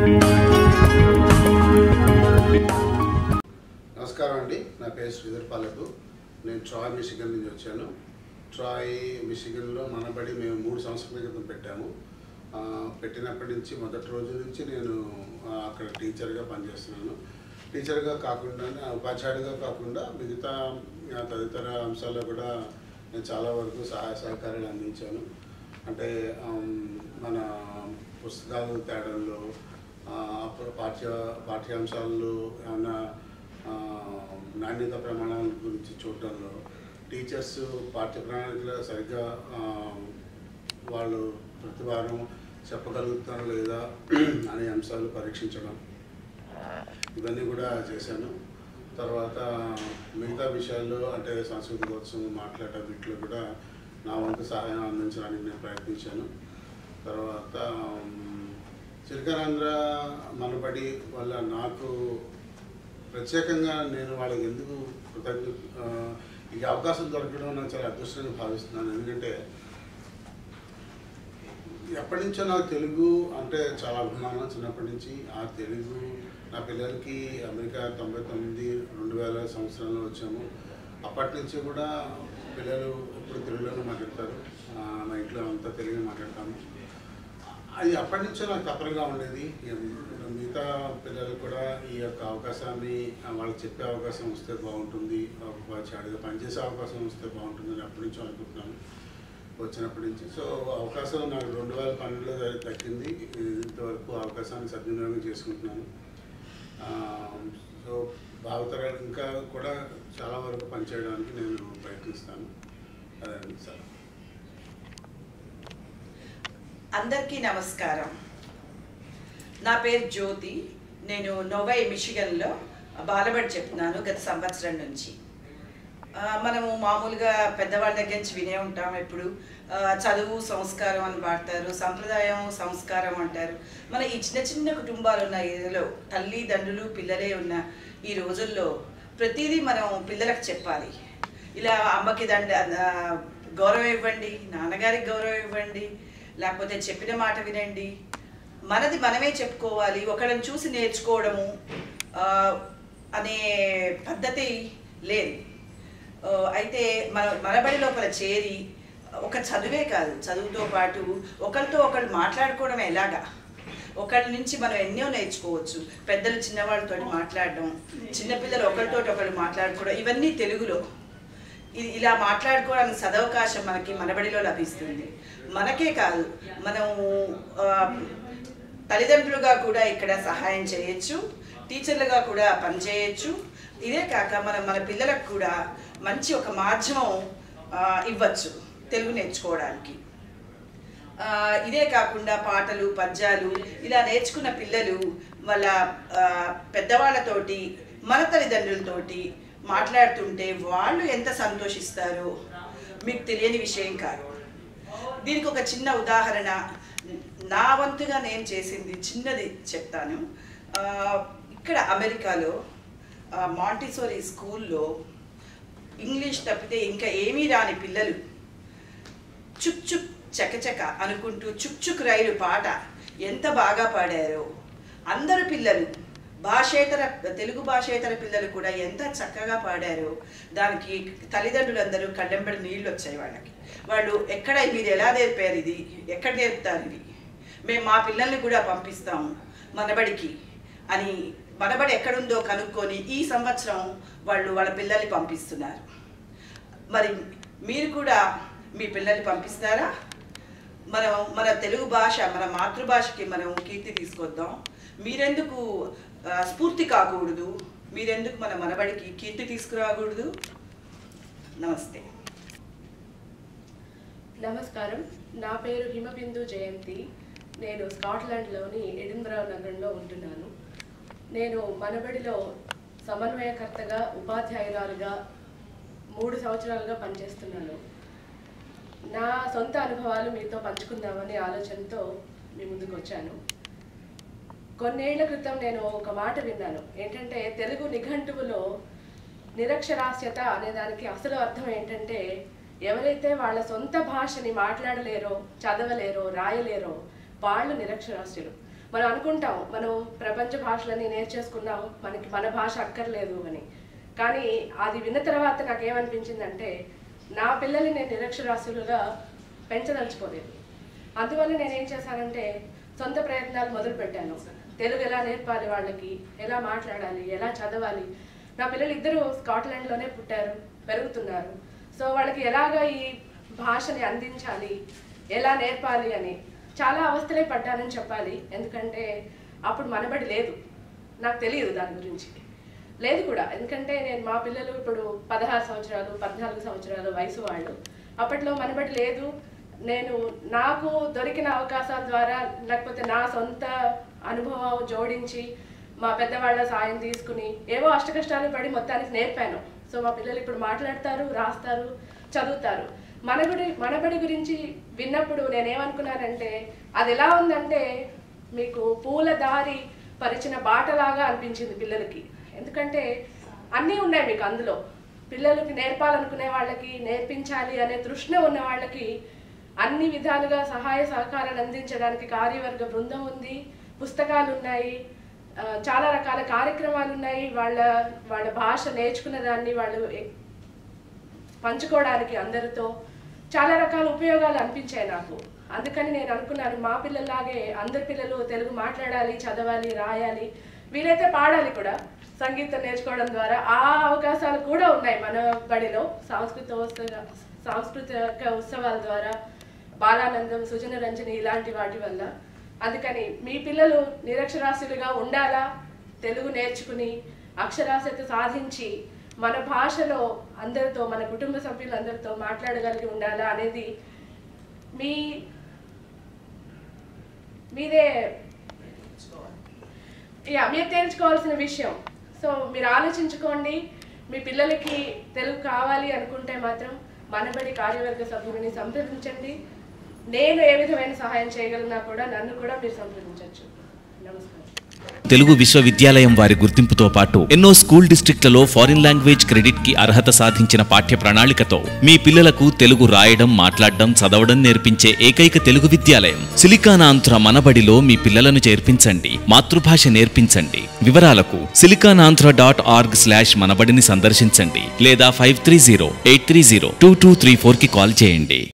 నమస్కారం అండి, నా పేరు శ్రీధర్ పాలకు. నేను ట్రాయ్ మిషిగన్ నుంచి వచ్చాను. ట్రాయ్ మిషిగన్లో మనబడి మేము 3 సంవత్సరాల క్రితం పెట్టాము. పెట్టినప్పటి నుంచి మొదటి రోజు నుంచి నేను అక్కడ టీచర్గా పనిచేస్తున్నాను. టీచర్గా కాకుండా, ఉపాధ్యాయుడిగా కాకుండా మిగతా తదితర అంశాల్లో కూడా నేను చాలా వరకు సహాయ సహకారాలు అందించాను. అంటే మన పుస్తకాలు తేడంలో, పాఠ్యాంశాల్లో ఏమన్నా నాణ్యత ప్రమాణాల గురించి చూడడంలో, టీచర్స్ పాఠ్య ప్రణాళికలో సరిగ్గా వాళ్ళు ప్రతి వారం చెప్పగలుగుతారు లేదా అనే అంశాలు పరీక్షించడం, ఇవన్నీ కూడా చేశాను. తర్వాత మిగతా విషయాల్లో అంటే సాంస్కృతికోత్సవం మాట్లాడటం వీటిలో కూడా నా వంతు సహాయం అందించడానికి నేను ప్రయత్నించాను. తర్వాత చిలకరాంధ్ర మనబడి వల్ల నాకు ప్రత్యేకంగా నేను వాళ్ళకి ఎందుకు ఈ అవకాశం దొరకడం నాకు చాలా అదృష్టంగా భావిస్తున్నాను. ఎందుకంటే ఎప్పటి నుంచో నాకు తెలుగు అంటే చాలా అభిమానం. చిన్నప్పటి నుంచి ఆ తెలుగు నా పిల్లలకి అమెరికా 99, 2000 సంవత్సరంలో వచ్చాము. అప్పటి నుంచి కూడా పిల్లలు ఇప్పుడు తెలుగులోనే మాట్లాడతారు. మా ఇంట్లో అంతా తెలుగు మాట్లాడతాము. అది అప్పటి నుంచో నాకు తప్పనిగా ఉండేది. మిగతా పిల్లలు కూడా ఈ యొక్క అవకాశాన్ని వాళ్ళకి చెప్పే అవకాశం వస్తే బాగుంటుంది, ఉపాధ్యాయుడిగా పనిచేసే అవకాశం వస్తే బాగుంటుందని అప్పటి నుంచి అనుకుంటున్నాను వచ్చినప్పటి నుంచి. సో అవకాశం నాకు 2012లో దక్కింది. ఇంతవరకు అవకాశాన్ని సద్వినియోగం చేసుకుంటున్నాను. సో భావితరాలు ఇంకా కూడా చాలా వరకు పనిచేయడానికి నేను ప్రయత్నిస్తాను. అదే సార్. అందరికీ నమస్కారం. నా పేరు జ్యోతి. నేను నోవై మిషిగన్లో బాలబడి చెప్తున్నాను గత సంవత్సరం నుంచి. మనము మామూలుగా పెద్దవాళ్ళ దగ్గర నుంచి వినే ఉంటాం. ఎప్పుడు చదువు సంస్కారం అని వాడతారు, సంప్రదాయం సంస్కారం అంటారు. మన ఈ చిన్న చిన్న కుటుంబాలు ఉన్న ఏరియాలో తల్లిదండ్రులు పిల్లలే ఉన్న ఈ రోజుల్లో ప్రతిదీ మనం పిల్లలకు చెప్పాలి. ఇలా అమ్మకి గౌరవం ఇవ్వండి, నాన్నగారికి గౌరవం ఇవ్వండి, లేకపోతే చెప్పిన మాట వినండి, మనది మనమే చెప్పుకోవాలి, ఒకళ్ళని చూసి నేర్చుకోవడము అనే పద్ధతి లేదు. అయితే మనబడి లోపల చేరి ఒక చదువే కాదు, చదువుతో పాటు ఒకరితో ఒకళ్ళు మాట్లాడుకోవడం ఎలాగా, ఒకళ్ళ నుంచి మనం ఎన్నో నేర్చుకోవచ్చు. పెద్దలు చిన్నవాళ్ళతో మాట్లాడడం, చిన్నపిల్లలు ఒకరితో ఒకళ్ళు మాట్లాడుకోవడం, ఇవన్నీ తెలుగులో. ఇలా మాట్లాడుకోవడానికి సదవకాశం మనకి మనబడిలో లభిస్తుంది. మనకే కాదు, మనం తల్లిదండ్రులుగా కూడా ఇక్కడ సహాయం చేయొచ్చు, టీచర్లుగా కూడా పనిచేయచ్చు. ఇదే కాక మన పిల్లలకు కూడా మంచి ఒక మాధ్యమం ఇవ్వచ్చు తెలుగు నేర్చుకోవడానికి. ఇదే కాకుండా పాటలు, పద్యాలు ఇలా నేర్చుకున్న పిల్లలు వాళ్ళ పెద్దవాళ్ళతోటి, మన తల్లిదండ్రులతోటి మాట్లాడుతుంటే వాళ్ళు ఎంత సంతోషిస్తారో మీకు తెలియని విషయం కాదు. దీనికి ఒక చిన్న ఉదాహరణ నా వంతుగా నేను చేసింది చిన్నది చెప్తాను. ఇక్కడ అమెరికాలో మాంటిసోరీ స్కూల్లో ఇంగ్లీష్ తప్పితే ఇంకా ఏమీ రాని పిల్లలు చుక్ చుక్ చకచక అనుకుంటూ చుక్ చుక్ రైలు పాట ఎంత బాగా పాడారో, అందరు పిల్లలు తెలుగు భాషేతర పిల్లలు కూడా ఎంత చక్కగా పాడారో దానికి తల్లిదండ్రులందరూ కళ్ళెంబడి నీళ్ళు వచ్చాయి వాళ్ళకి. వాళ్ళు మీరు ఎలా నేర్పారు, ఇది ఎక్కడ నేర్పుతారు, ఇది మేము మా పిల్లల్ని కూడా పంపిస్తాము మనబడికి అని, మనబడి ఎక్కడుందో కనుక్కొని ఈ సంవత్సరం వాళ్ళ పిల్లల్ని పంపిస్తున్నారు. మరి మీరు కూడా మీ పిల్లల్ని పంపిస్తారా? మన తెలుగు భాష, మన మాతృభాషకి మనం కీర్తి తీసుకొద్దాం. మీరెందుకు స్ఫూర్తి కాకూడదు? మీరెందుకు మనబడికి కీర్తి తీసుకురాకూడదు? నమస్తే. నమస్కారం. నా పేరు హిమబిందు జయంతి. నేను స్కాట్లాండ్లోని ఎడిన్బరా నగరంలో ఉంటున్నాను. నేను మనబడిలో సమన్వయకర్తగా, ఉపాధ్యాయురాలుగా 3 సంవత్సరాలుగా పనిచేస్తున్నాను. నా సొంత అనుభవాలు మీతో పంచుకుందామనే ఆలోచనతో మీ ముందుకు వచ్చాను. కొన్నేళ్ల క్రితం నేను ఒక మాట విన్నాను. ఏంటంటే తెలుగు నిఘంటువులో నిరక్షరాస్యత అనేదానికి అసలు అర్థం ఏంటంటే ఎవరైతే వాళ్ళ సొంత భాషని మాట్లాడలేరో, చదవలేరో, రాయలేరో వాళ్ళు నిరక్షరాస్యులు. మనం అనుకుంటాం మనం ప్రపంచ భాషలని నేర్చేసుకున్నాం, మనకి మన భాష అక్కర్లేదు అని. కానీ అది విన్న తర్వాత నాకేమనిపించిందంటే నా పిల్లల్ని నేను నిరక్షరాస్యులుగా పెంచదలుచుకోలేదు. అందువల్ల నేనేం చేశానంటే సొంత ప్రయత్నాలు మొదలుపెట్టాను. తెలుగు ఎలా నేర్పాలి, వాళ్ళకి ఎలా మాట్లాడాలి, ఎలా చదవాలి. నా పిల్లలు ఇద్దరు స్కాట్లాండ్లోనే పుట్టారు, పెరుగుతున్నారు. సో వాళ్ళకి ఎలాగ ఈ భాషని అందించాలి, ఎలా నేర్పాలి అని చాలా అవస్థలే పడ్డానని చెప్పాలి. ఎందుకంటే అప్పుడు మనబడి లేదు, నాకు తెలియదు దాని గురించి, లేదు కూడా. ఎందుకంటే మా పిల్లలు ఇప్పుడు 16 సంవత్సరాలు 14 సంవత్సరాలు వయసు వాళ్ళు. అప్పట్లో మనబడి లేదు. నాకు దొరికిన అవకాశాల ద్వారా లేకపోతే నా సొంత అనుభవం జోడించి మా పెద్దవాళ్ళ సాయం తీసుకుని ఏవో అష్టకష్టాలు పడి మొత్తానికి నేర్పాను. సో మా పిల్లలు ఇప్పుడు మాట్లాడతారు, రాస్తారు, చదువుతారు. మనబడి గురించి విన్నప్పుడు నేనేమనుకున్నానంటే అది ఎలా ఉందంటే మీకు పూల దారి పరిచిన బాటలాగా అనిపించింది పిల్లలకి. ఎందుకంటే అన్నీ ఉన్నాయి మీకు అందులో. పిల్లలకి నేర్పాలనుకునే వాళ్ళకి, నేర్పించాలి అనే తృష్ణ ఉన్న వాళ్ళకి అన్ని విధాలుగా సహాయ సహకారాలు అందించడానికి కార్యవర్గ బృందం ఉంది, పుస్తకాలు ఉన్నాయి, చాలా రకాల కార్యక్రమాలు ఉన్నాయి. వాళ్ళ భాష నేర్చుకున్న దాన్ని వాళ్ళు పంచుకోవడానికి అందరితో చాలా రకాల ఉపయోగాలు అనిపించాయి నాకు. అందుకని నేను అనుకున్నాను మా పిల్లల్లాగే అందరి పిల్లలు తెలుగు మాట్లాడాలి, చదవాలి, రాయాలి, వీలైతే పాడాలి కూడా. సంగీతం నేర్చుకోవడం ద్వారా ఆ అవకాశాలు కూడా ఉన్నాయి మన బడిలో. సాంస్కృతిక ఉత్సవాల ద్వారా, బాలానందం, సుజన రంజని ఇలాంటి వాటి వల్ల. అందుకని మీ పిల్లలు నిరక్షరాస్యులుగా ఉండాలా, తెలుగు నేర్చుకుని అక్షరాస్యత సాధించి మన భాషలో అందరితో, మన కుటుంబ సభ్యులందరితో మాట్లాడగలిగి ఉండాలా అనేది మీరే మీరు తేల్చుకోవాల్సిన విషయం. సో మీరు ఆలోచించుకోండి. మీ పిల్లలకి తెలుగు కావాలి అనుకుంటే మాత్రం మనబడి కార్యవర్గ సభ్యులని సంప్రదించండి. నేను ఏ విధమైన సహాయం చేయగలనా కూడా నన్ను కూడా మీరు సంప్రదించవచ్చు. నమస్కారం. తెలుగు విశ్వవిద్యాలయం వారి గుర్తింపుతో పాటు ఎన్నో స్కూల్ డిస్ట్రిక్ట్లలో ఫారిన్ లాంగ్వేజ్ క్రెడిట్ కి అర్హత సాధించిన పాఠ్య ప్రణాళికతో మీ పిల్లలకు తెలుగు రాయడం, మాట్లాడడం, చదవడం నేర్పించే ఏకైక తెలుగు విద్యాలయం సిలికానాంధ్ర మనబడిలో మీ పిల్లలను చేర్పించండి, మాతృభాష నేర్పించండి. వివరాలకు silicanaandhra.org/మనబడిని సందర్శించండి లేదా 530-830-2234 కి కాల్ చేయండి.